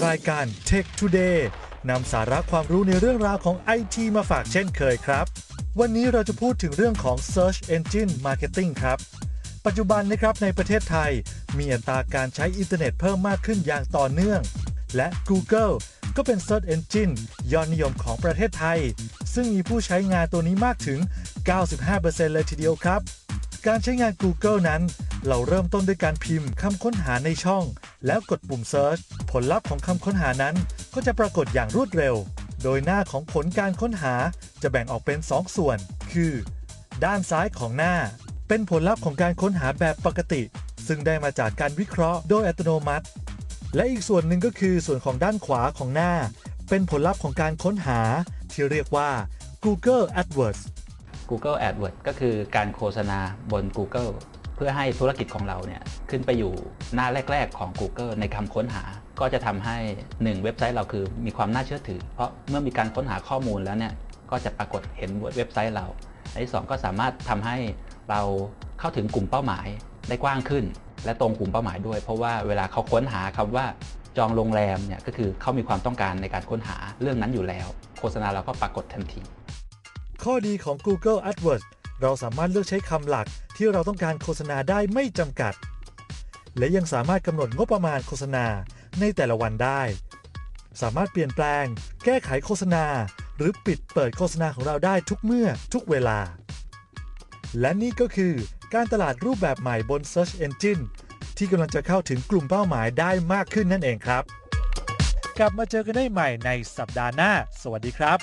รายการ Tech Today นำสาระความรู้ในเรื่องราวของ IT มาฝากเช่นเคยครับวันนี้เราจะพูดถึงเรื่องของ Search Engine Marketing ครับปัจจุบันนะครับในประเทศไทยมีอัตราการใช้อินเทอร์เน็ตเพิ่มมากขึ้นอย่างต่อเนื่องและ Google ก็เป็น Search Engine ยอดนิยมของประเทศไทยซึ่งมีผู้ใช้งานตัวนี้มากถึง 95% เลยทีเดียวครับการใช้งาน Google นั้นเราเริ่มต้นด้วยการพิมพ์คำค้นหาในช่องแล้วกดปุ่ม Search ผลลัพธ์ของคำค้นหานั้นก็จะปรากฏอย่างรวดเร็วโดยหน้าของผลการค้นหาจะแบ่งออกเป็น2ส่วนคือด้านซ้ายของหน้าเป็นผลลัพธ์ของการค้นหาแบบปกติซึ่งได้มาจากการวิเคราะห์โดยอัตโนมัติและอีกส่วนหนึ่งก็คือส่วนของด้านขวาของหน้าเป็นผลลัพธ์ของการค้นหาที่เรียกว่า Google AdWords Google AdWords ก็คือการโฆษณาบน Google เพื่อให้ธุรกิจของเราเนี่ยขึ้นไปอยู่หน้าแรกๆของ Google ในคำค้นหาก็จะทำให้1เว็บไซต์เราคือมีความน่าเชื่อถือเพราะเมื่อมีการค้นหาข้อมูลแล้วเนี่ยก็จะปรากฏเห็นเว็บไซต์เราและที่2ก็สามารถทำให้เราเข้าถึงกลุ่มเป้าหมายได้กว้างขึ้นและตรงกลุ่มเป้าหมายด้วยเพราะว่าเวลาเขาค้นหาคำว่าจองโรงแรมเนี่ยก็คือเขามีความต้องการในการค้นหาเรื่องนั้นอยู่แล้วโฆษณาเราก็ปรากฏทันทีข้อดีของ Google AdWords เราสามารถเลือกใช้คำหลักที่เราต้องการโฆษณาได้ไม่จำกัดและยังสามารถกำหนดงบประมาณโฆษณาในแต่ละวันได้สามารถเปลี่ยนแปลงแก้ไขโฆษณาหรือปิดเปิดโฆษณาของเราได้ทุกเมื่อทุกเวลาและนี่ก็คือการตลาดรูปแบบใหม่บน Search Engine ที่กำลังจะเข้าถึงกลุ่มเป้าหมายได้มากขึ้นนั่นเองครับกลับมาเจอกันได้ใหม่ในสัปดาห์หน้าสวัสดีครับ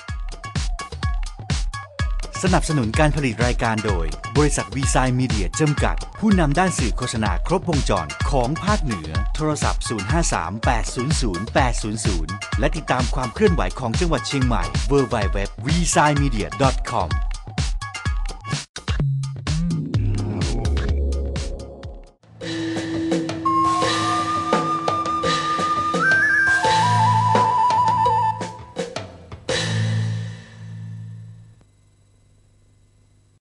สนับสนุนการผลิตรายการโดยบริษัทวีไซน์มีเดียจำกัดผู้นำด้านสื่อโฆษณาครบวงจรของภาคเหนือโทรศัพท์053-800-800และติดตามความเคลื่อนไหวของจังหวัดเชียงใหม่ www.vsignmedia.com